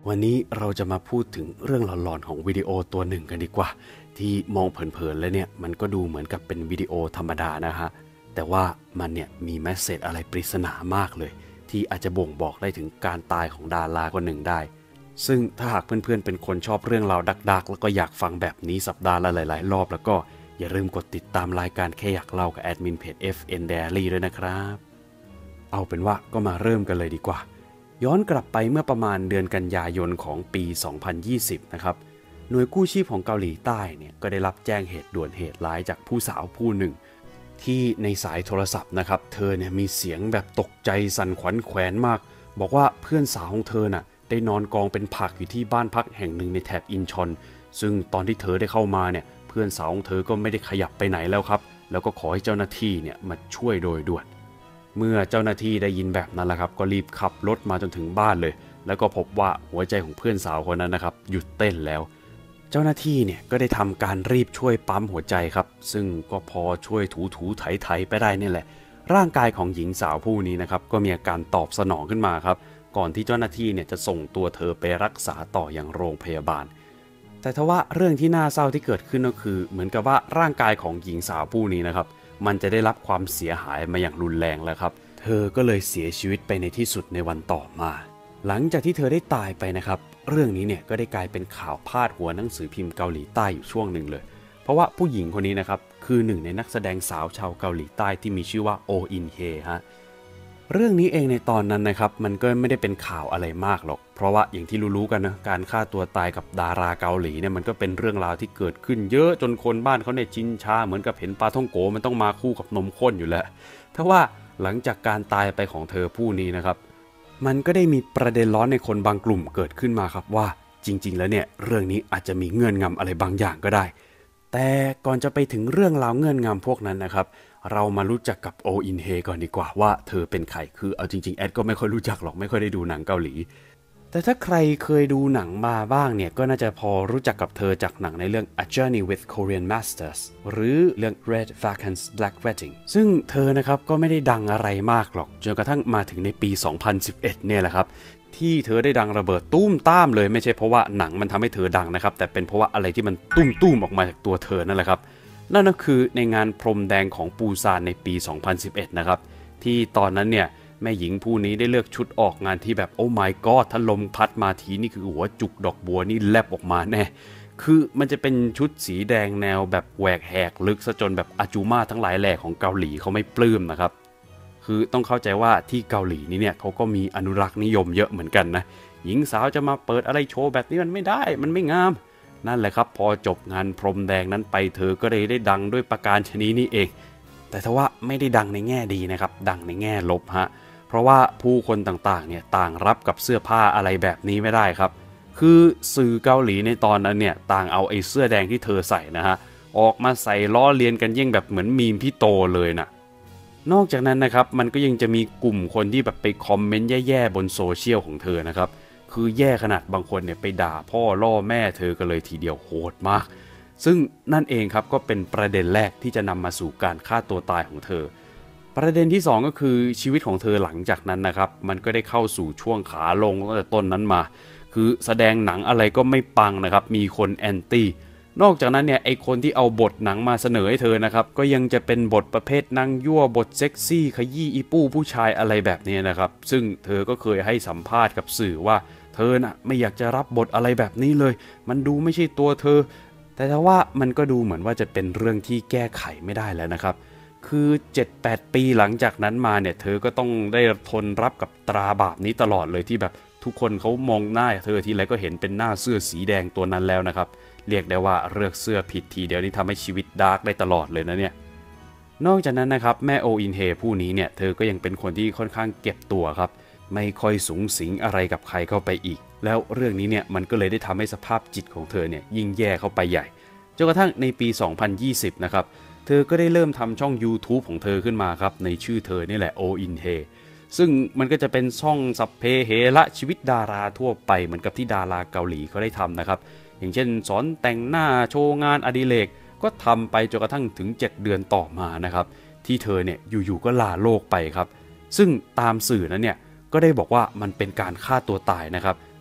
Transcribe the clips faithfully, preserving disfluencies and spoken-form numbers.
วันนี้เราจะมาพูดถึงเรื่องหลอนๆของวิดีโอตัวหนึ่งกันดีกว่าที่มองเผินๆแล้วเนี่ยมันก็ดูเหมือนกับเป็นวิดีโอธรรมดานะฮะแต่ว่ามันเนี่ยมีแมสเสจอะไรปริศนามากเลยที่อาจจะบ่งบอกได้ถึงการตายของดาราคนหนึ่งได้ซึ่งถ้าหากเพื่อนๆเป็นคนชอบเรื่องราวดักๆแล้วก็อยากฟังแบบนี้สัปดาห์ละหลายๆรอบแล้วก็อย่าลืมกดติดตามรายการแค่อยากเล่ากับแอดมินเพจ เอฟ เอ็น Diary ด้วยนะครับเอาเป็นว่าก็มาเริ่มกันเลยดีกว่าย้อนกลับไปเมื่อประมาณเดือนกันยายนของปี สองพันยี่สิบ นะครับหน่วยกู้ชีพของเกาหลีใต้เนี่ยก็ได้รับแจ้งเหตุด่วนเหตุร้ายจากผู้สาวผู้หนึ่งที่ในสายโทรศัพท์นะครับเธอเนี่ยมีเสียงแบบตกใจสั่นขวัญแขวนมากบอกว่าเพื่อนสาวของเธอน่ะได้นอนกองเป็นผักอยู่ที่บ้านพักแห่งหนึ่งในแถบอินชอนซึ่งตอนที่เธอได้เข้ามาเนี่ยเพื่อนสาวของเธอก็ไม่ได้ขยับไปไหนแล้วครับแล้วก็ขอให้เจ้าหน้าที่เนี่ยมาช่วยโดยด่วนเมื่อเจ้าหน้าที่ได้ยินแบบนั้นแหละครับก็รีบขับรถมาจนถึงบ้านเลยแล้วก็พบว่าหัวใจของเพื่อนสาวคนนั้นนะครับหยุดเต้นแล้วเจ้าหน้าที่เนี่ยก็ได้ทำการรีบช่วยปั๊มหัวใจครับซึ่งก็พอช่วยถูๆไถๆไปได้นี่แหละร่างกายของหญิงสาวผู้นี้นะครับก็มีอาการตอบสนองขึ้นมาครับก่อนที่เจ้าหน้าที่เนี่ยจะส่งตัวเธอไปรักษาต่ออย่างโรงพยาบาลแต่ทว่าเรื่องที่น่าเศร้าที่เกิดขึ้นก็คือเหมือนกับว่าร่างกายของหญิงสาวผู้นี้นะครับมันจะได้รับความเสียหายมาอย่างรุนแรงแล้วครับเธอก็เลยเสียชีวิตไปในที่สุดในวันต่อมาหลังจากที่เธอได้ตายไปนะครับเรื่องนี้เนี่ยก็ได้กลายเป็นข่าวพาดหัวหนังสือพิมพ์เกาหลีใต้อยู่ช่วงหนึ่งเลยเพราะว่าผู้หญิงคนนี้นะครับคือหนึ่งในนักแสดงสาวชาวเกาหลีใต้ที่มีชื่อว่าโออินเฮฮะเรื่องนี้เองในตอนนั้นนะครับมันก็ไม่ได้เป็นข่าวอะไรมากหรอกเพราะว่าอย่างที่รู้ๆกันนะการฆ่าตัวตายกับดาราเกาหลีเนี่ยมันก็เป็นเรื่องราวที่เกิดขึ้นเยอะจนคนบ้านเขาเนี่ยชินชาเหมือนกับเห็นปลาท่องโกมันต้องมาคู่กับนมข้นอยู่แล้วถ้าว่าหลังจากการตายไปของเธอผู้นี้นะครับมันก็ได้มีประเด็นร้อนในคนบางกลุ่มเกิดขึ้นมาครับว่าจริงๆแล้วเนี่ยเรื่องนี้อาจจะมีเงื่อนงำอะไรบางอย่างก็ได้แต่ก่อนจะไปถึงเรื่องราวเงื่อนงำพวกนั้นนะครับเรามารู้จักกับโออินเฮก่อนดีกว่าว่าเธอเป็นใครคือเอาจริงๆแอดก็ไม่ค่อยรู้จักหรอกไม่ค่อยได้ดูหนังเกาหลีแต่ถ้าใครเคยดูหนังมาบ้างเนี่ยก็น่าจะพอรู้จักกับเธอจากหนังในเรื่อง A Journey with Korean Masters หรือเรื่อง Red Falcon's Black Wedding ซึ่งเธอนะครับก็ไม่ได้ดังอะไรมากหรอกจนกระทั่งมาถึงในปี สองพันสิบเอ็ด เนี่ยแหละครับที่เธอได้ดังระเบิดตุ้มต้ามเลยไม่ใช่เพราะว่าหนังมันทำให้เธอดังนะครับแต่เป็นเพราะว่าอะไรที่มันตุ้มตุ้มออกมาจากตัวเธอนั่นแหละครับนั่นก็คือในงานพรมแดงของปูซานในปี สองพันสิบเอ็ด นะครับที่ตอนนั้นเนี่ยแม่หญิงผู้นี้ได้เลือกชุดออกงานที่แบบโอ้ my god ถ้าลมพัดมาทีนี่คือหัวจุกดอกบัวนี่แลบออกมาแน่คือมันจะเป็นชุดสีแดงแนวแบบแหวกแหกลึกซะจนแบบอาจูมาทั้งหลายแหล่ของเกาหลีเขาไม่ปลื้มนะครับคือต้องเข้าใจว่าที่เกาหลีนี่เนี่ยเขาก็มีอนุรักษ์นิยมเยอะเหมือนกันนะหญิงสาวจะมาเปิดอะไรโชว์แบบนี้มันไม่ได้มันไม่งามนั่นแหละครับพอจบงานพรมแดงนั้นไปเธอก็เลยได้ดังด้วยประการชนิดนี้เองแต่ทว่าไม่ได้ดังในแง่ดีนะครับดังในแง่ลบฮะเพราะว่าผู้คนต่างๆเนี่ยต่างรับกับเสื้อผ้าอะไรแบบนี้ไม่ได้ครับคือสื่อเกาหลีในตอนนั้นเนี่ยต่างเอาไอ้เสื้อแดงที่เธอใส่นะฮะออกมาใส่ล้อเลียนกันยิ่งแบบเหมือนมีมพี่โตเลยนะนอกจากนั้นนะครับมันก็ยังจะมีกลุ่มคนที่แบบไปคอมเมนต์แย่ๆบนโซเชียลของเธอนะครับคือแย่ขนาดบางคนเนี่ยไปด่าพ่อล่อแม่เธอกันเลยทีเดียวโหดมากซึ่งนั่นเองครับก็เป็นประเด็นแรกที่จะนำมาสู่การฆ่าตัวตายของเธอประเด็นที่สองก็คือชีวิตของเธอหลังจากนั้นนะครับมันก็ได้เข้าสู่ช่วงขาลงตั้งแต่ต้นนั้นมาคือแสดงหนังอะไรก็ไม่ปังนะครับมีคนแอนตี้นอกจากนั้นเนี่ยไอคนที่เอาบทหนังมาเสนอให้เธอนะครับก็ยังจะเป็นบทประเภทนางยั่วบทเซ็กซี่ขยี้อีปู้ผู้ชายอะไรแบบนี้นะครับซึ่งเธอก็เคยให้สัมภาษณ์กับสื่อว่าเธอน่ะไม่อยากจะรับบทอะไรแบบนี้เลยมันดูไม่ใช่ตัวเธอแต่ถ้าว่ามันก็ดูเหมือนว่าจะเป็นเรื่องที่แก้ไขไม่ได้แล้วนะครับคือ เจ็ดแปด ปีหลังจากนั้นมาเนี่ยเธอก็ต้องได้ทนรับกับตราบาปนี้ตลอดเลยที่แบบทุกคนเขามองหน้าเธอทีไรก็เห็นเป็นหน้าเสื้อสีแดงตัวนั้นแล้วนะครับเรียกได้ว่าเลือกเสื้อผิดทีเดียวนี่ทำให้ชีวิตดาร์กได้ตลอดเลยนะเนี่ยนอกจากนั้นนะครับแม่โออินเฮผู้นี้เนี่ยเธอก็ยังเป็นคนที่ค่อนข้างเก็บตัวครับไม่ค่อยสูงสิงอะไรกับใครเข้าไปอีกแล้วเรื่องนี้เนี่ยมันก็เลยได้ทำให้สภาพจิตของเธอเนี่ยยิ่งแย่เข้าไปใหญ่จนกระทั่งในปี สองพันยี่สิบ นะครับเธอก็ได้เริ่มทำช่อง YouTube ของเธอขึ้นมาครับในชื่อเธอนี่แหละโออินเฮซึ่งมันก็จะเป็นช่องสัพเพเหระชีวิตดาราทั่วไปเหมือนกับที่ดาราเกาหลีเขาได้ทำนะครับอย่างเช่นสอนแต่งหน้าโชว์งานอดิเรกก็ทำไปจนกระทั่งถึงเจ็ดเดือนต่อมานะครับที่เธอเนี่ยอยู่ๆก็ลาโลกไปครับซึ่งตามสื่อนั้นเนี่ยก็ได้บอกว่ามันเป็นการฆ่าตัวตายนะครับ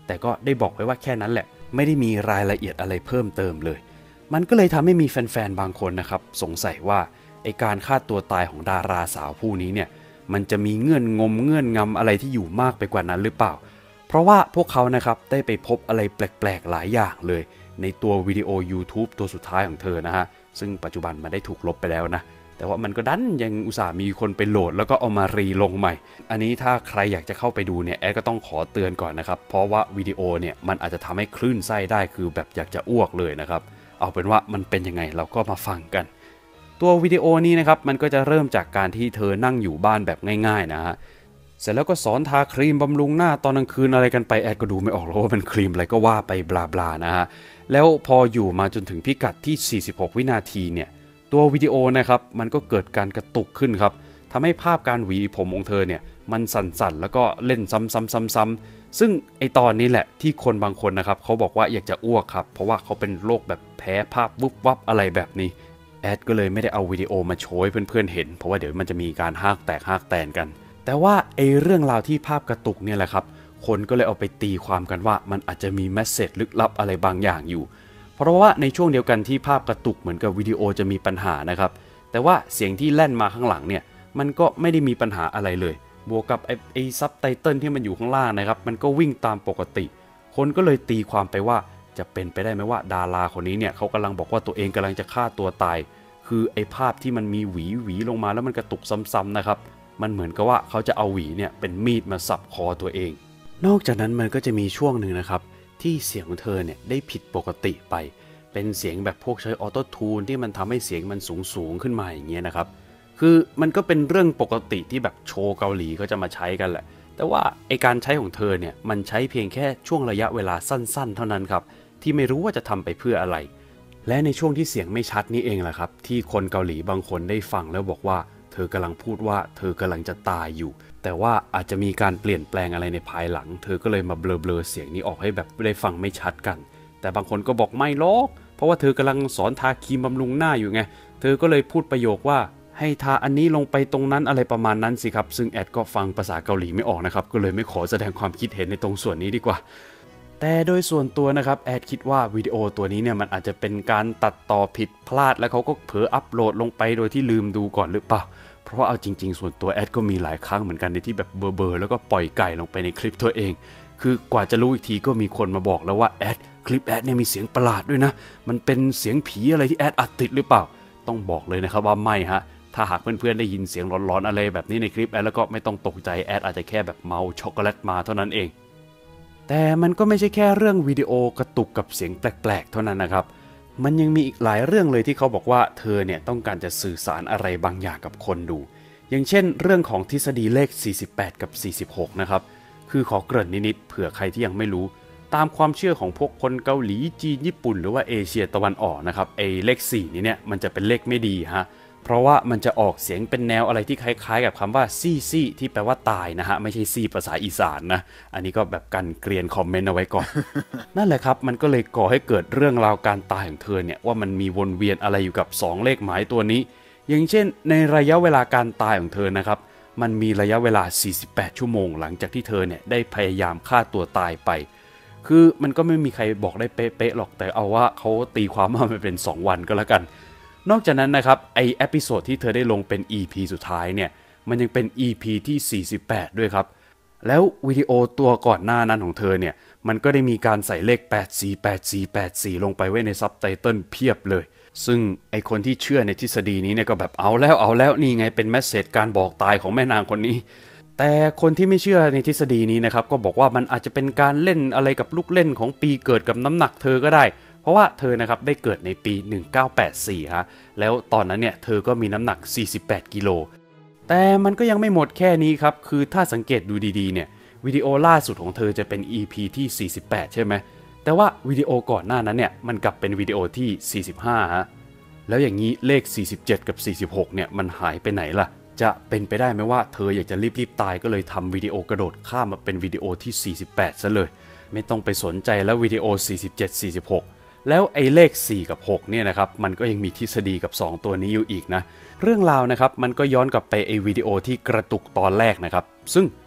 แต่ก็ได้บอกไว้ว่าแค่นั้นแหละไม่ได้มีรายละเอียดอะไรเพิ่มเติมเลยมันก็เลยทำให้มีแฟนๆบางคนนะครับสงสัยว่าไอการฆ่าตัวตายของดาราสาวผู้นี้เนี่ยมันจะมีเงื่อนงมเงื่อนงำอะไรที่อยู่มากไปกว่านั้นหรือเปล่าเพราะว่าพวกเขานะครับได้ไปพบอะไรแปลกๆหลายอย่างเลยในตัววิดีโอ YouTube ตัวสุดท้ายของเธอนะฮะซึ่งปัจจุบันมันได้ถูกลบไปแล้วนะแต่ว่ามันก็ดันยังอุตส่าห์มีคนไปโหลดแล้วก็เอามารีลงใหม่อันนี้ถ้าใครอยากจะเข้าไปดูเนี่ยแอดก็ต้องขอเตือนก่อนนะครับเพราะว่าวิดีโอเนี่ยมันอาจจะทำให้คลื่นไส้ได้คือแบบอยากจะอ้วกเลยนะครับเอาเป็นว่ามันเป็นยังไงเราก็มาฟังกันตัววิดีโอนี้นะครับมันก็จะเริ่มจากการที่เธอนั่งอยู่บ้านแบบง่ายๆนะฮะเสร็จแล้วก็สอนทาครีมบำรุงหน้าตอนกลางคืนอะไรกันไปแอดก็ดูไม่ออกหรอกว่าเป็นครีมอะไรก็ว่าไปบลาบลานะฮะแล้วพออยู่มาจนถึงพิกัดที่สี่สิบหกวินาทีเนี่ยตัววิดีโอนะครับมันก็เกิดการกระตุกขึ้นครับทำให้ภาพการหวีผมของเธอเนี่ยมันสั่นๆแล้วก็เล่นซ้ำๆๆๆซึ่งไอตอนนี้แหละที่คนบางคนนะครับเขาบอกว่าอยากจะอ้วกครับเพราะว่าเขาเป็นโรคแบบแพ้ภาพวุบวับอะไรแบบนี้แอดก็เลยไม่ได้เอาวิดีโอมาโชว์ให้เพื่อนๆเห็นเพราะว่าเดี๋ยวมันจะมีการฮากแตกฮากแตนกันแต่ว่าไอเรื่องราวที่ภาพกระตุกเนี่ยแหละครับคนก็เลยเอาไปตีความกันว่ามันอาจจะมีเมสเสจลึกลับอะไรบางอย่างอยู่เพราะว่าในช่วงเดียวกันที่ภาพกระตุกเหมือนกับวิดีโอจะมีปัญหานะครับแต่ว่าเสียงที่แล่นมาข้างหลังเนี่ยมันก็ไม่ได้มีปัญหาอะไรเลยบวกกับไอ้ไอ้ซับไตเติลที่มันอยู่ข้างล่างนะครับมันก็วิ่งตามปกติคนก็เลยตีความไปว่าจะเป็นไปได้ไหมว่าดาราคนนี้เนี่ยเขากำลังบอกว่าตัวเองกำลังจะฆ่าตัวตายคือไอ้ภาพที่มันมีหวีหวีลงมาแล้วมันกระตุกซ้ำๆนะครับมันเหมือนกับว่าเขาจะเอาหวีเนี่ยเป็นมีดมาสับคอตัวเองนอกจากนั้นมันก็จะมีช่วงหนึ่งนะครับที่เสียงของเธอเนี่ยได้ผิดปกติไปเป็นเสียงแบบพวกใช้ออโต้ทูนที่มันทำให้เสียงมันสูงสูงขึ้นมาอย่างเงี้ยนะครับคือมันก็เป็นเรื่องปกติที่แบบโชว์เกาหลีเขาจะมาใช้กันแหละแต่ว่าไอการใช้ของเธอเนี่ยมันใช้เพียงแค่ช่วงระยะเวลาสั้นๆเท่านั้นครับที่ไม่รู้ว่าจะทำไปเพื่ออะไรและในช่วงที่เสียงไม่ชัดนี่เองแหละครับที่คนเกาหลีบางคนได้ฟังแล้วบอกว่าเธอกำลังพูดว่าเธอกำลังจะตายอยู่แต่ว่าอาจจะมีการเปลี่ยนแปลงอะไรในภายหลังเธอก็เลยมาเบลอๆเสียงนี้ออกให้แบบได้ฟังไม่ชัดกันแต่บางคนก็บอกไม่หรอกเพราะว่าเธอกำลังสอนทาครีมบำรุงหน้าอยู่ไงเธอก็เลยพูดประโยคว่าให้ทาอันนี้ลงไปตรงนั้นอะไรประมาณนั้นสิครับซึ่งแอดก็ฟังภาษาเกาหลีไม่ออกนะครับก็เลยไม่ขอแสดงความคิดเห็นในตรงส่วนนี้ดีกว่าแต่โดยส่วนตัวนะครับแอดคิดว่าวิดีโอตัวนี้เนี่ยมันอาจจะเป็นการตัดต่อผิดพลาดแล้วเขาก็เผลออัปโหลดลงไปโดยที่ลืมดูก่อนหรือเปล่าเพราะว่าเอาจริงๆส่วนตัวแอดก็มีหลายครั้งเหมือนกันในที่แบบเบอร์ๆแล้วก็ปล่อยไก่ลงไปในคลิปตัวเองคือกว่าจะรู้อีกทีก็มีคนมาบอกแล้วว่าแอดคลิปแอดเนี่ยมีเสียงประหลาดด้วยนะมันเป็นเสียงผีอะไรที่แอดอัดติดหรือเปล่าต้องบอกเลยนะครับว่าไม่ฮะถ้าหากเพื่อนๆได้ยินเสียงร้อนๆอะไรแบบนี้ในคลิปแอดแล้วก็ไม่ต้องตกใจแอดอาจจะแค่แบบเมาช็อกโกแลตมาเท่านั้นเองแต่มันก็ไม่ใช่แค่เรื่องวิดีโอกระตุกกับเสียงแปลกๆเท่านั้นนะครับมันยังมีอีกหลายเรื่องเลยที่เขาบอกว่าเธอเนี่ยต้องการจะสื่อสารอะไรบางอย่างกับคนดูอย่างเช่นเรื่องของทฤษฎีเลขสี่สิบแปดกับสี่สิบหกนะครับคือขอเกริ่นนิดๆเผื่อใครที่ยังไม่รู้ตามความเชื่อของพวกคนเกาหลีจีนญี่ปุ่นหรือว่าเอเชียตะวันออกนะครับไอ้เลขสี่นี้เนี่ยมันจะเป็นเลขไม่ดีฮะเพราะว่ามันจะออกเสียงเป็นแนวอะไรที่คล้ายๆกับคำว่าซี่ซี่ที่แปลว่าตายนะฮะไม่ใช่ซี่ภาษาอีสานนะอันนี้ก็แบบกันเกรียนคอมเมนต์เอาไว้ก่อน นั่นแหละครับมันก็เลยก่อให้เกิดเรื่องราวการตายของเธอเนี่ยว่ามันมีวนเวียนอะไรอยู่กับสองเลขหมายตัวนี้อย่างเช่นในระยะเวลาการตายของเธอนะครับมันมีระยะเวลาสี่สิบแปดชั่วโมงหลังจากที่เธอเนี่ยได้พยายามฆ่าตัวตายไปคือมันก็ไม่มีใครบอกได้เป๊ะๆหรอกแต่เอาว่าเขาตีความว่ามันเป็นสองวันก็แล้วกันนอกจากนั้นนะครับไอเอพิโซดที่เธอได้ลงเป็น อี พี สุดท้ายเนี่ยมันยังเป็น อี พี ที่สี่สิบแปดด้วยครับแล้ววิดีโอตัวก่อนหน้านั้นของเธอเนี่ยมันก็ได้มีการใส่เลขแปดสี่ แปดสี่ แปดสี่ลงไปไว้ในซับไตเติลเพียบเลยซึ่งไอคนที่เชื่อในทฤษฎีนี้เนี่ยก็แบบเอาแล้วเอาแล้วนี่ไงเป็นเมสเสจการบอกตายของแม่นางคนนี้แต่คนที่ไม่เชื่อในทฤษฎีนี้นะครับก็บอกว่ามันอาจจะเป็นการเล่นอะไรกับลูกเล่นของปีเกิดกับน้ำหนักเธอก็ได้เพราะว่าเธอนะครับได้เกิดในปีหนึ่งเก้าแปดสี่ฮะแล้วตอนนั้นเนี่ยเธอก็มีน้ำหนักสี่สิบแปดกิโลแต่มันก็ยังไม่หมดแค่นี้ครับคือถ้าสังเกตดูดีๆเนี่ยวิดีโอล่าสุดของเธอจะเป็น อี พี ที่สี่สิบแปดใช่ไหมแต่ว่าวิดีโอก่อนหน้านั้นเนี่ยมันกลับเป็นวิดีโอที่สี่สิบห้าฮะแล้วอย่างนี้เลขสี่สิบเจ็ดกับสี่สิบหกเนี่ยมันหายไปไหนล่ะจะเป็นไปได้ไหมว่าเธออยากจะรีบๆตายก็เลยทำวิดีโอกระโดดข้ามมาเป็นวิดีโอที่สี่สิบแปดซะเลยไม่ต้องไปสนใจแล้ววิดีโอสี่สิบเจ็ด สี่สิบหกแล้วไอ้เลขสี่กับหกเนี่ยนะครับมันก็ยังมีทฤษฎีกับสองตัวนี้อยู่อีกนะเรื่องราวนะครับมันก็ย้อนกลับไปไอ้วิดีโอที่กระตุกตอนแรกนะครับซึ่ง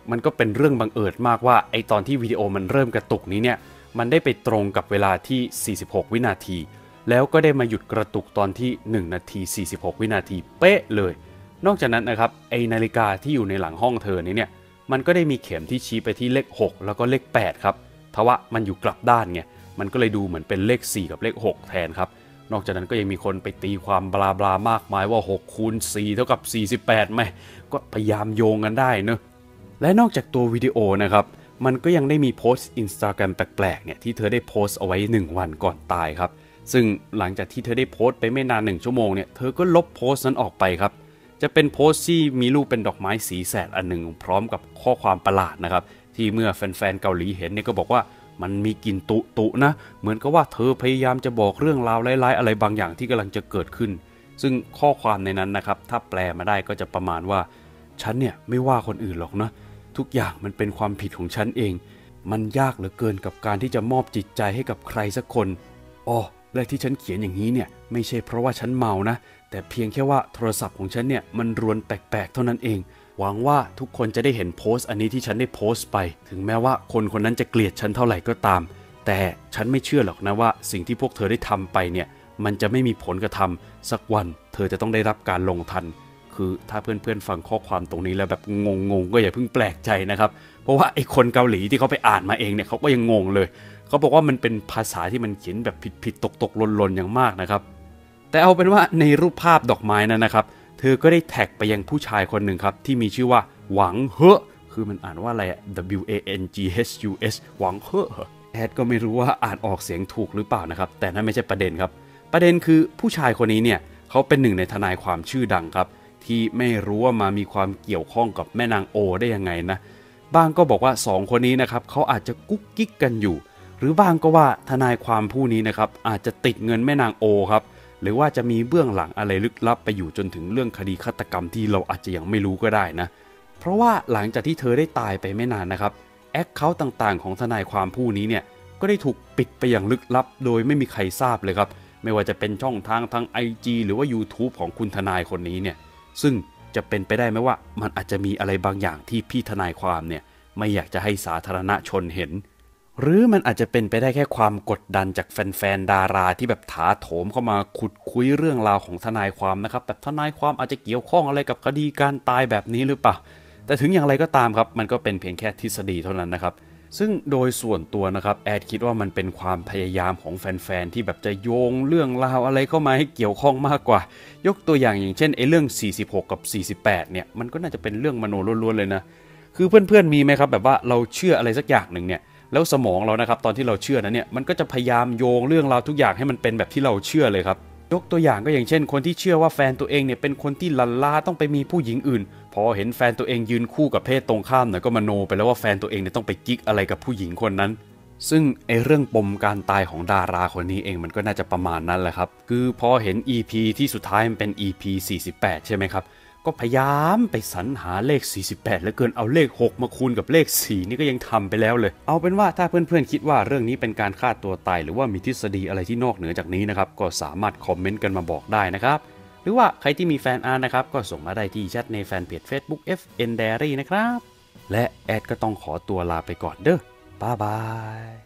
มันก็เป็นเรื่องบังเอิญมากว่าไอตอนที่วิดีโอมันเริ่มกระตุกนี้เนี่ยมันได้ไปตรงกับเวลาที่สี่สิบหกวินาทีแล้วก็ได้มาหยุดกระตุกตอนที่หนึ่งนาทีสี่สิบหกวินาทีเป๊ะเลยนอกจากนั้นนะครับไอนาฬิกาที่อยู่ในหลังห้องเธอนี้เนี่ยมันก็ได้มีเข็มที่ชี้ไปที่เลขหกแล้วก็เลขแปดครับทว่ามันอยู่กลับด้านไงมันก็เลยดูเหมือนเป็นเลขสี่กับเลขหกแทนครับนอกจากนั้นก็ยังมีคนไปตีความบลาบลามากมายว่าหกคูณสี่เท่ากับสี่สิบแปดไหมก็พยายามโยงกันได้เนอะและนอกจากตัววิดีโอนะครับมันก็ยังได้มีโพสต์ Instagram แปลกๆเนี่ยที่เธอได้โพสต์เอาไว้หนึ่งวันก่อนตายครับซึ่งหลังจากที่เธอได้โพสต์ไปไม่นานหนึ่งชั่วโมงเนี่ยเธอก็ลบโพสต์นั้นออกไปครับจะเป็นโพสต์ที่มีรูปเป็นดอกไม้สีแสดอันหนึ่งพร้อมกับข้อความประหลาดนะครับที่เมื่อแฟนๆเกาหลีเห็นเนี่ยก็บอกว่ามันมีกลิ่นตุตุนะเหมือนกับว่าเธอพยายามจะบอกเรื่องราวร้ายๆอะไรบางอย่างที่กำลังจะเกิดขึ้นซึ่งข้อความในนั้นนะครับถ้าแปลมาได้ก็จะประมาณว่าฉันเนี่ยไม่ว่าคนอื่นหรอกนะทุกอย่างมันเป็นความผิดของฉันเองมันยากเหลือเกินกับการที่จะมอบจิตใจให้กับใครสักคนอ๋อและที่ฉันเขียนอย่างนี้เนี่ยไม่ใช่เพราะว่าฉันเมานะแต่เพียงแค่ว่าโทรศัพท์ของฉันเนี่ยมันรวนแปลกๆเท่านั้นเองหวังว่าทุกคนจะได้เห็นโพสต์อันนี้ที่ฉันได้โพสต์ไปถึงแม้ว่าคนคนนั้นจะเกลียดฉันเท่าไหร่ก็ตามแต่ฉันไม่เชื่อหรอกนะว่าสิ่งที่พวกเธอได้ทำไปเนี่ยมันจะไม่มีผลกระทำสักวันเธอจะต้องได้รับการลงทันคือถ้าเพื่อนๆฟังข้อความตรงนี้แล้วแบบงงๆก็อย่าเพิ่งแปลกใจนะครับเพราะว่าไอ้คนเกาหลีที่เขาไปอ่านมาเองเนี่ยเขาก็ยังงงเลยเขาบอกว่ามันเป็นภาษาที่มันเขียนแบบผิดๆตกๆหล่นๆอย่างมากนะครับแต่เอาเป็นว่าในรูปภาพดอกไม้นั้นนะครับเธอก็ได้แท็กไปยังผู้ชายคนหนึ่งครับที่มีชื่อว่าหวังเฮอคือมันอ่านว่าอะไร W A N G H U S หวังเฮอแอดก็ไม่รู้ว่าอ่านออกเสียงถูกหรือเปล่านะครับแต่นั่นไม่ใช่ประเด็นครับประเด็นคือผู้ชายคนนี้เนี่ยเขาเป็นหนึ่งในทนายความชื่อดังครับที่ไม่รู้ว่ามามีความเกี่ยวข้องกับแม่นางโอได้ยังไงนะบางก็บอกว่าสองคนนี้นะครับเขาอาจจะกุ๊กกิ๊กกันอยู่หรือบางก็ว่าทนายความผู้นี้นะครับอาจจะติดเงินแม่นางโอครับหรือว่าจะมีเบื้องหลังอะไรลึกลับไปอยู่จนถึงเรื่องคดีฆาตกรรมที่เราอาจจะยังไม่รู้ก็ได้นะเพราะว่าหลังจากที่เธอได้ตายไปไม่นานนะครับแอคเคาท์ต่างๆของทนายความผู้นี้เนี่ยก็ได้ถูกปิดไปอย่างลึกลับโดยไม่มีใครทราบเลยครับไม่ว่าจะเป็นช่องทางทาง ไอ จี หรือว่า YouTube ของคุณทนายคนนี้เนี่ยซึ่งจะเป็นไปได้ไหมว่ามันอาจจะมีอะไรบางอย่างที่พี่ทนายความเนี่ยไม่อยากจะให้สาธารณชนเห็นหรือมันอาจจะเป็นไปได้แค่ความกดดันจากแฟนๆดาราที่แบบถาโถมเข้ามาขุดคุยเรื่องราวของทนายความนะครับแบบทนายความอาจจะเกี่ยวข้องอะไรกับคดีการตายแบบนี้หรือเปล่าแต่ถึงอย่างไรก็ตามครับมันก็เป็นเพียงแค่ทฤษฎีเท่านั้นนะครับซึ่งโดยส่วนตัวนะครับแอดคิดว่ามันเป็นความพยายามของแฟนๆที่แบบจะโยงเรื่องราวอะไรเข้ามาให้เกี่ยวข้องมากกว่ายกตัวอย่างอย่างเช่นไอ้เรื่องสี่สิบหกกับสี่สิบแปดเนี่ยมันก็น่าจะเป็นเรื่องมโนล้วนๆเลยนะคือเพื่อนๆมีไหมครับแบบว่าเราเชื่ออะไรสักอย่างหนึ่งเนี่ยแล้วสมองเรานะครับตอนที่เราเชื่อนั้นเนี่ยมันก็จะพยายามโยงเรื่องราวทุกอย่างให้มันเป็นแบบที่เราเชื่อเลยครับยกตัวอย่างก็อย่างเช่นคนที่เชื่อว่าแฟนตัวเองเนี่ยเป็นคนที่ลันลาต้องไปมีผู้หญิงอื่นพอเห็นแฟนตัวเองยืนคู่กับเพศตรงข้ามหน่อยก็มโนไปแล้วว่าแฟนตัวเองเนี่ยต้องไปกิ๊กอะไรกับผู้หญิงคนนั้นซึ่งไอเรื่องปมการตายของดาราคนนี้เองมันก็น่าจะประมาณนั้นแหละครับคือพอเห็น อี พี ที่สุดท้ายมันเป็น อี พี สี่สิบแปดใช่ไหมครับก็พยายามไปสรรหาเลขสี่สิบแปดแล้วเกินเอาเลขหกมาคูณกับเลขสี่นี่ก็ยังทำไปแล้วเลยเอาเป็นว่าถ้าเพื่อนๆคิดว่าเรื่องนี้เป็นการฆ่าตัวตายหรือว่ามีทฤษฎีอะไรที่นอกเหนือจากนี้นะครับก็สามารถคอมเมนต์กันมาบอกได้นะครับหรือว่าใครที่มีแฟนอาร์ตนะครับก็ส่งมาได้ที่แชทในแฟนเพจ Facebook เอฟ เอ็น Diary นะครับและแอดก็ต้องขอตัวลาไปก่อนเด้อบ๊ายบาย